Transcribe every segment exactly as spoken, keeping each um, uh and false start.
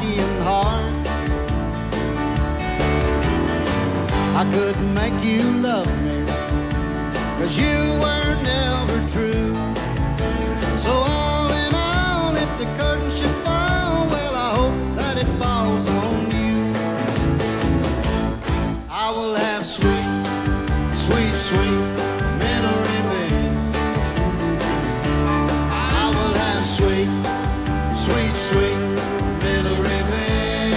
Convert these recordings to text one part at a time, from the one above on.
being hard. I couldn't make you love me, 'cause you were never true. So all in all, if the curtain should fall, well, I hope that it falls on you. I will have sweet, sweet, sweet memory, babe. I will have sweet, sweet, sweet memory, babe.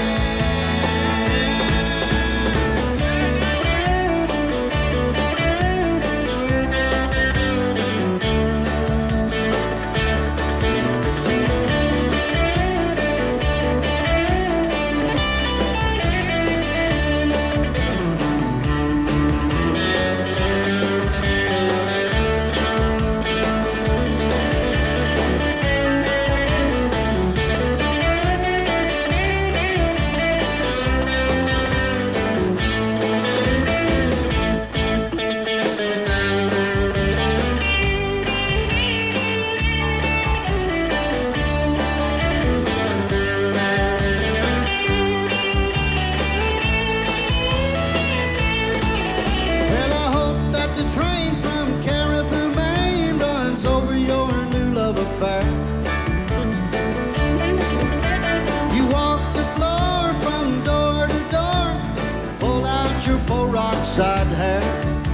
Side hair.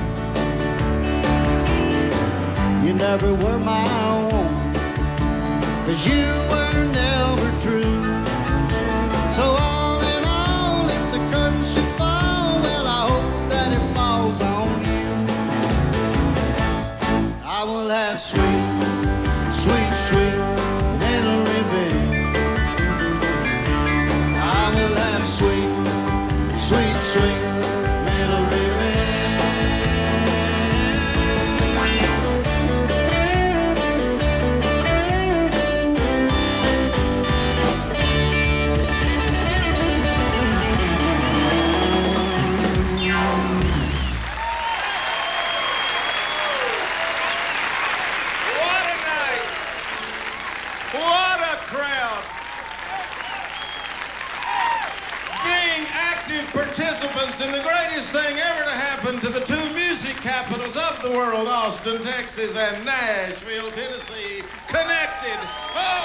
You never were my own, 'cause you were never true. So all in all, if the curtain should fall, well, I hope that it falls on you. I will have sweet, sweet, sweet memory, babe. I will have sweet, sweet, sweet memory. Participants in the greatest thing ever to happen to the two music capitals of the world, Austin, Texas, and Nashville, Tennessee, connected. Oh!